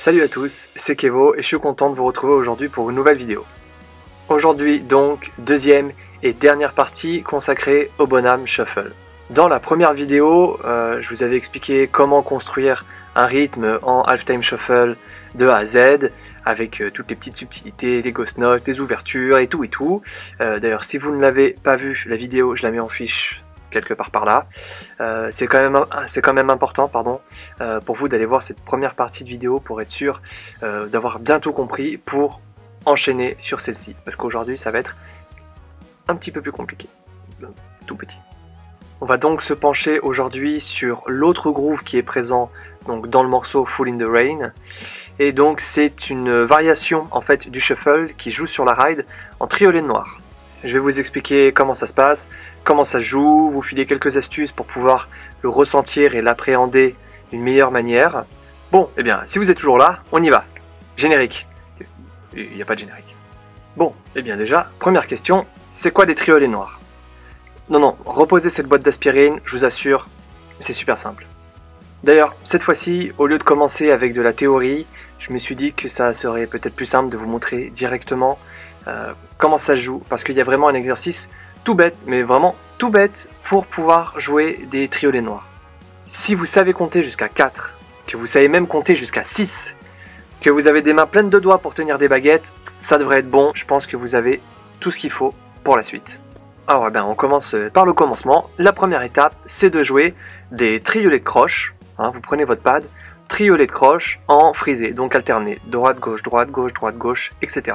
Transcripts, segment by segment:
Salut à tous, c'est Kevo et je suis content de vous retrouver aujourd'hui pour une nouvelle vidéo. Aujourd'hui donc, deuxième et dernière partie consacrée au Bonhomme Shuffle. Dans la première vidéo, je vous avais expliqué comment construire un rythme en halftime shuffle de A à Z, avec toutes les petites subtilités, les ghost notes, les ouvertures et tout et tout. D'ailleurs, si vous ne l'avez pas vu, la vidéo, je la mets en fiche quelque part par là. C'est quand même important pour vous d'aller voir cette première partie de vidéo pour être sûr d'avoir bien tout compris pour enchaîner sur celle-ci. Parce qu'aujourd'hui, ça va être un petit peu plus compliqué. Tout petit. On va donc se pencher aujourd'hui sur l'autre groove qui est présent donc dans le morceau Fall in the Rain. Et donc c'est une variation en fait du shuffle qui joue sur la ride en triolet noir. Je vais vous expliquer comment ça se passe, comment ça joue, vous filer quelques astuces pour pouvoir le ressentir et l'appréhender d'une meilleure manière. Bon, eh bien, si vous êtes toujours là, on y va. Générique. Il n'y a pas de générique. Bon, eh bien déjà, première question, c'est quoi des triolets noirs? Non, reposez cette boîte d'aspirine, je vous assure, c'est super simple. D'ailleurs, cette fois-ci, au lieu de commencer avec de la théorie, je me suis dit que ça serait peut-être plus simple de vous montrer directement comment ça se joue, parce qu'il y a vraiment un exercice tout bête, mais vraiment tout bête, pour pouvoir jouer des triolets noirs. Si vous savez compter jusqu'à 4, que vous savez même compter jusqu'à 6, que vous avez des mains pleines de doigts pour tenir des baguettes, ça devrait être bon, je pense que vous avez tout ce qu'il faut pour la suite. Alors on commence par le commencement. La première étape, c'est de jouer des triolets de croche. Vous prenez votre pad, triolet de croche en frisé, donc alterné, droite, gauche, etc.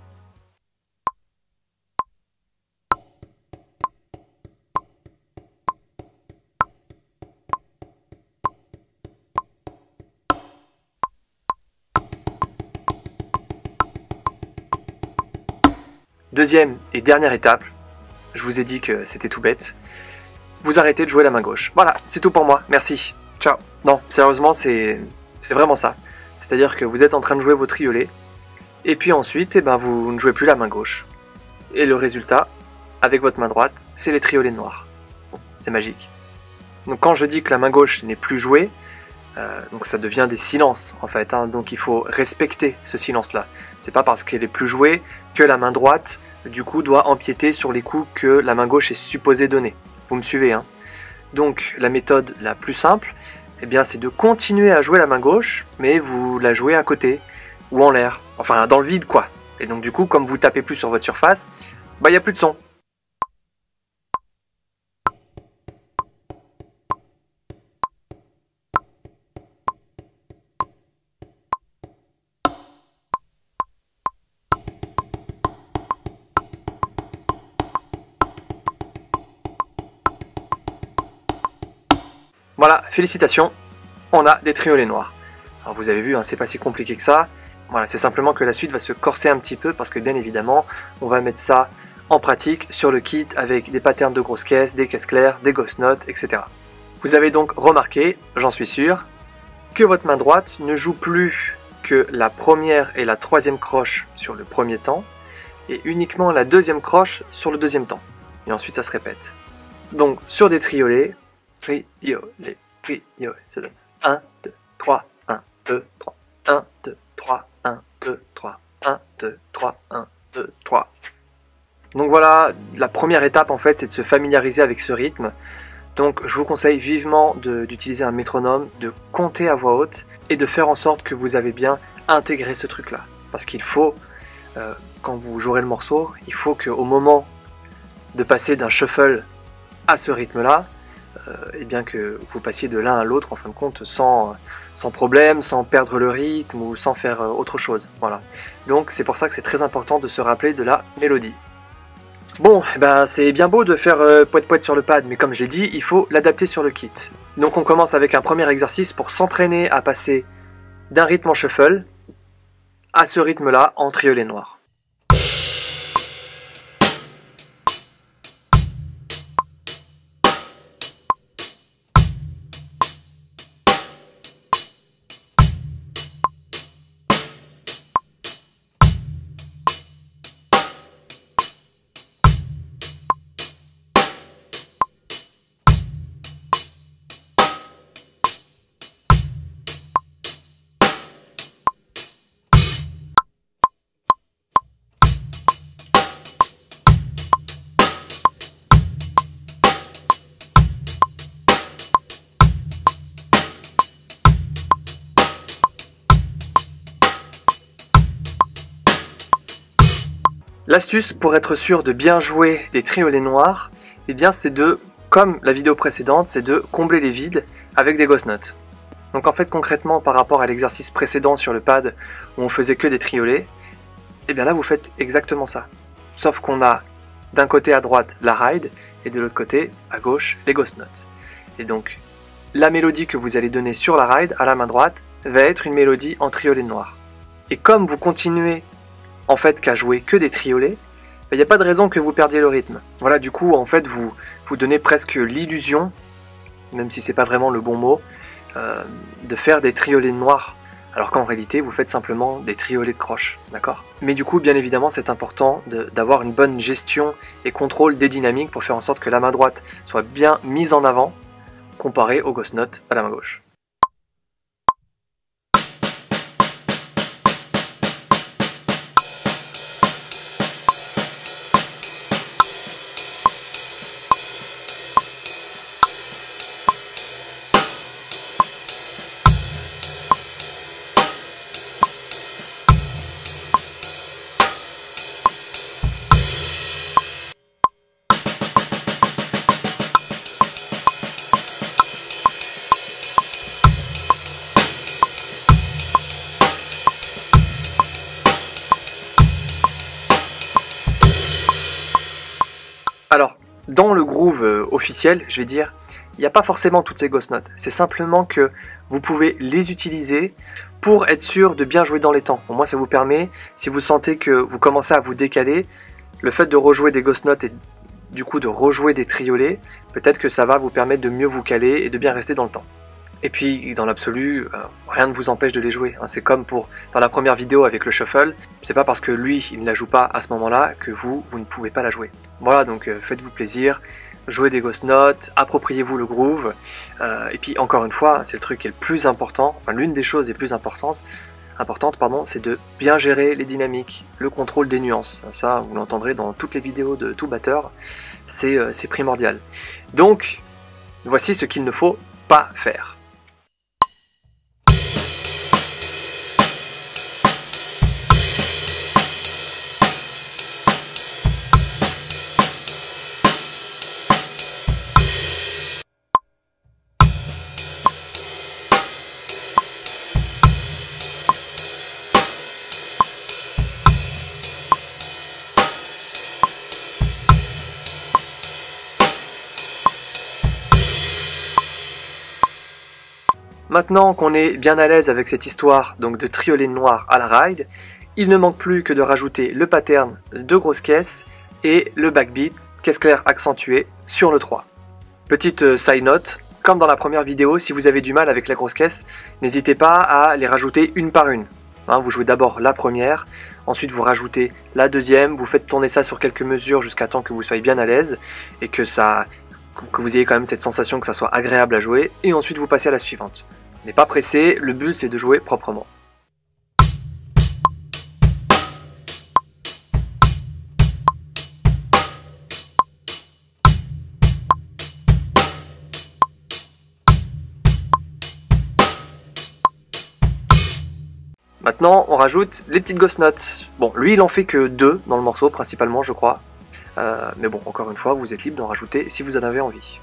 Deuxième et dernière étape, je vous ai dit que c'était tout bête, vous arrêtez de jouer la main gauche. Voilà, c'est tout pour moi, merci, ciao. Non, sérieusement, c'est vraiment ça. C'est-à-dire que vous êtes en train de jouer vos triolets, et puis ensuite, vous ne jouez plus la main gauche. Et le résultat, avec votre main droite, c'est les triolets noirs. Bon, c'est magique. Donc quand je dis que la main gauche n'est plus jouée, donc ça devient des silences en fait, donc il faut respecter ce silence-là. C'est pas parce qu'elle est plus jouée que la main droite, du coup, doit empiéter sur les coups que la main gauche est supposée donner. Vous me suivez, hein? Donc la méthode la plus simple, c'est de continuer à jouer la main gauche, mais vous la jouez à côté, ou en l'air, enfin dans le vide quoi. Et donc du coup, comme vous tapez plus sur votre surface, il n'y a plus de son. Voilà, félicitations, on a des triolets noirs. Alors vous avez vu, c'est pas si compliqué que ça. Voilà, c'est simplement que la suite va se corser un petit peu parce que bien évidemment, on va mettre ça en pratique sur le kit avec des patterns de grosses caisses, des caisses claires, des ghost notes, etc. Vous avez donc remarqué, j'en suis sûr, que votre main droite ne joue plus que la première et la troisième croche sur le premier temps et uniquement la deuxième croche sur le deuxième temps. Et ensuite ça se répète. Donc sur des triolets, triolet, ça donne 1, 2, 3, 1, 2, 3, 1, 2, 3, 1, 2, 3, 1, 2, 3, 1, 2, 3. Donc voilà, la première étape en fait, c'est de se familiariser avec ce rythme. Donc je vous conseille vivement d'utiliser un métronome, de compter à voix haute et de faire en sorte que vous avez bien intégré ce truc-là. Parce qu'il faut, quand vous jouerez le morceau, il faut qu'au moment de passer d'un shuffle à ce rythme-là, que vous passiez de l'un à l'autre en fin de compte sans problème, sans perdre le rythme ou sans faire autre chose. Voilà. Donc c'est pour ça que c'est très important de se rappeler de la mélodie. Bon, c'est bien beau de faire poète-poète sur le pad, mais comme j'ai dit, il faut l'adapter sur le kit. Donc on commence avec un premier exercice pour s'entraîner à passer d'un rythme en shuffle à ce rythme-là en triolet noir. L'astuce pour être sûr de bien jouer des triolets noirs, eh bien c'est de, comme la vidéo précédente, c'est de combler les vides avec des ghost notes. Donc en fait concrètement par rapport à l'exercice précédent sur le pad où on faisait que des triolets, et bien là vous faites exactement ça. Sauf qu'on a d'un côté à droite la ride et de l'autre côté à gauche les ghost notes. Et donc la mélodie que vous allez donner sur la ride à la main droite va être une mélodie en triolet noir. Et comme vous continuez en fait qu'à jouer que des triolets, il n'y a pas de raison que vous perdiez le rythme. Voilà, du coup en fait vous donnez presque l'illusion, même si c'est pas vraiment le bon mot, de faire des triolets noirs, alors qu'en réalité vous faites simplement des triolets de croche, d'accord? Mais du coup bien évidemment c'est important d'avoir une bonne gestion et contrôle des dynamiques pour faire en sorte que la main droite soit bien mise en avant comparé aux ghost notes à la main gauche. Alors, dans le groove officiel, je vais dire, il n'y a pas forcément toutes ces ghost notes. C'est simplement que vous pouvez les utiliser pour être sûr de bien jouer dans les temps. Au moins, ça vous permet, si vous sentez que vous commencez à vous décaler, le fait de rejouer des ghost notes et du coup de rejouer des triolets, peut-être que ça va vous permettre de mieux vous caler et de bien rester dans le temps. Et puis, dans l'absolu, rien ne vous empêche de les jouer. C'est comme dans la première vidéo avec le shuffle, c'est pas parce que lui, il ne la joue pas à ce moment-là que vous ne pouvez pas la jouer. Voilà, donc faites-vous plaisir, jouez des ghost notes, appropriez-vous le groove, et puis encore une fois, c'est le truc qui est le plus important, enfin l'une des choses les plus importantes, c'est de bien gérer les dynamiques, le contrôle des nuances. Ça, vous l'entendrez dans toutes les vidéos de tout batteur, c'est primordial. Donc, voici ce qu'il ne faut pas faire. Maintenant qu'on est bien à l'aise avec cette histoire donc de triolet noir à la ride, il ne manque plus que de rajouter le pattern de grosse caisse et le backbeat, caisse claire accentuée, sur le 3. Petite side note, comme dans la première vidéo, si vous avez du mal avec la grosse caisse, n'hésitez pas à les rajouter une par une. Vous jouez d'abord la première, ensuite vous rajoutez la deuxième, vous faites tourner ça sur quelques mesures jusqu'à temps que vous soyez bien à l'aise et que vous ayez quand même cette sensation que ça soit agréable à jouer, et ensuite vous passez à la suivante. N'est pas pressé, le but c'est de jouer proprement. Maintenant on rajoute les petites ghost notes. Bon, lui il en fait que 2 dans le morceau principalement je crois. Mais bon, encore une fois, vous êtes libre d'en rajouter si vous en avez envie.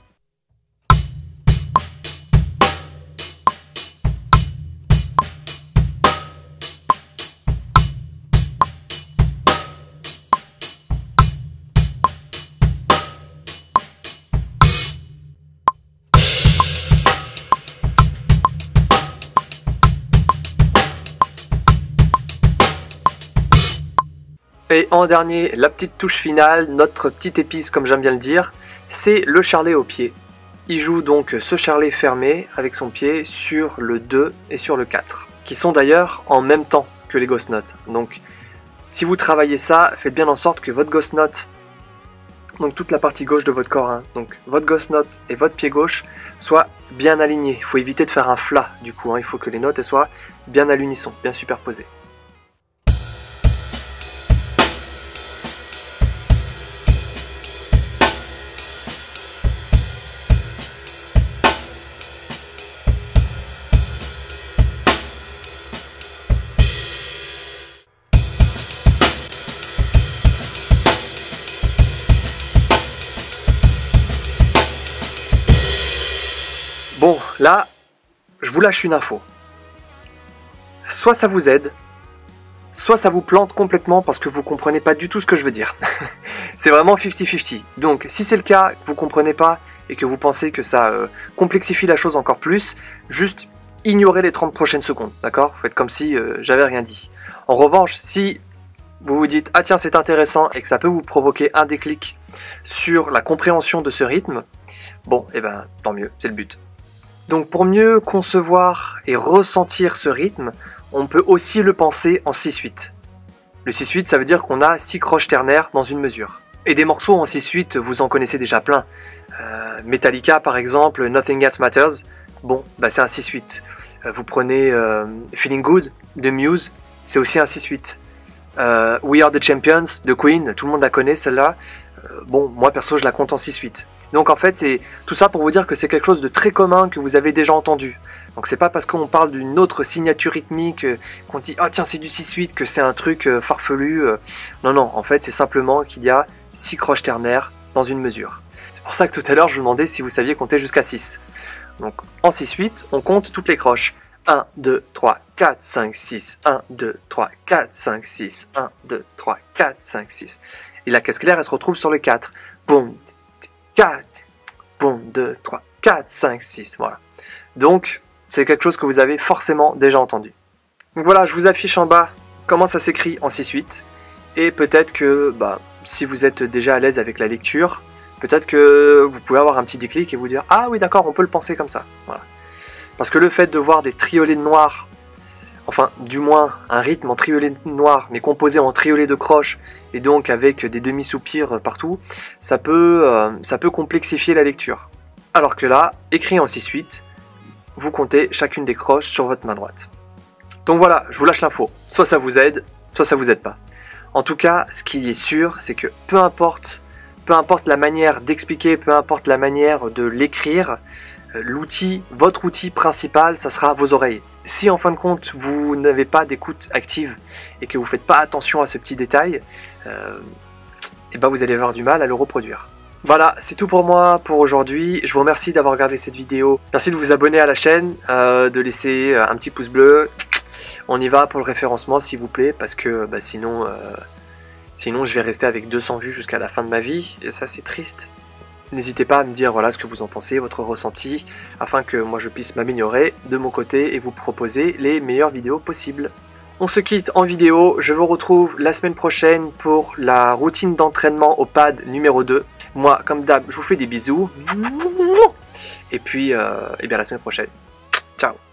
Et en dernier, la petite touche finale, notre petite épice comme j'aime bien le dire, c'est le charlet au pied. Il joue donc ce charlet fermé avec son pied sur le 2 et sur le 4, qui sont d'ailleurs en même temps que les ghost notes. Donc si vous travaillez ça, faites bien en sorte que votre ghost note, donc toute la partie gauche de votre corps, donc votre ghost note et votre pied gauche soient bien alignés. Il faut éviter de faire un flat du coup, il faut que les notes soient bien à l'unisson, bien superposées. là, je vous lâche une info. Soit ça vous aide, soit ça vous plante complètement parce que vous comprenez pas du tout ce que je veux dire. C'est vraiment 50-50. Donc si c'est le cas, que vous comprenez pas et que vous pensez que ça complexifie la chose encore plus, juste ignorez les 30 prochaines secondes, d'accord? Faites comme si j'avais rien dit. En revanche, si vous vous dites « Ah tiens, c'est intéressant » et que ça peut vous provoquer un déclic sur la compréhension de ce rythme, bon, et ben tant mieux, c'est le but. Donc pour mieux concevoir et ressentir ce rythme, on peut aussi le penser en 6/8. Le 6/8, ça veut dire qu'on a 6 croches ternaires dans une mesure. Et des morceaux en 6/8, vous en connaissez déjà plein. Metallica par exemple, Nothing Else Matters, bon, bah c'est un 6/8. Vous prenez Feeling Good de Muse, c'est aussi un 6/8. We Are The Champions de Queen, tout le monde la connaît celle-là. Bon, moi perso je la compte en 6/8. Donc en fait c'est tout ça pour vous dire que c'est quelque chose de très commun que vous avez déjà entendu. Donc c'est pas parce qu'on parle d'une autre signature rythmique qu'on dit « Ah tiens c'est du 6/8 que c'est un truc farfelu ». Non non, en fait c'est simplement qu'il y a 6 croches ternaires dans une mesure. C'est pour ça que tout à l'heure je vous demandais si vous saviez compter jusqu'à 6. Donc en 6/8 on compte toutes les croches. 1, 2, 3, 4, 5, 6, 1, 2, 3, 4, 5, 6, 1, 2, 3, 4, 5, 6. Et la caisse claire elle se retrouve sur le 4. Boum, 4, boum, 2, 3, 4, 5, 6, voilà. Donc, c'est quelque chose que vous avez forcément déjà entendu. Donc voilà, je vous affiche en bas comment ça s'écrit en 6/8. Et peut-être que, si vous êtes déjà à l'aise avec la lecture, peut-être que vous pouvez avoir un petit déclic et vous dire « Ah oui d'accord, on peut le penser comme ça. » Voilà. Parce que le fait de voir des triolets de noir, enfin du moins un rythme en triolet noir, mais composé en triolet de croches, et donc avec des demi-soupirs partout, ça peut complexifier la lecture. Alors que là, écrit en 6/8, vous comptez chacune des croches sur votre main droite. Donc voilà, je vous lâche l'info. Soit ça vous aide, soit ça vous aide pas. En tout cas, ce qui est sûr, c'est que peu importe la manière d'expliquer, peu importe la manière de l'écrire, votre outil principal, ça sera vos oreilles. Si en fin de compte, vous n'avez pas d'écoute active et que vous ne faites pas attention à ce petit détail, vous allez avoir du mal à le reproduire. Voilà, c'est tout pour moi pour aujourd'hui. Je vous remercie d'avoir regardé cette vidéo. Merci de vous abonner à la chaîne, de laisser un petit pouce bleu. On y va pour le référencement s'il vous plaît, parce que sinon je vais rester avec 200 vues jusqu'à la fin de ma vie, et ça c'est triste. N'hésitez pas à me dire voilà ce que vous en pensez, votre ressenti, afin que moi je puisse m'améliorer de mon côté et vous proposer les meilleures vidéos possibles. On se quitte en vidéo, je vous retrouve la semaine prochaine pour la routine d'entraînement au pad numéro 2. Moi, comme d'hab, je vous fais des bisous. Et puis, la semaine prochaine. Ciao.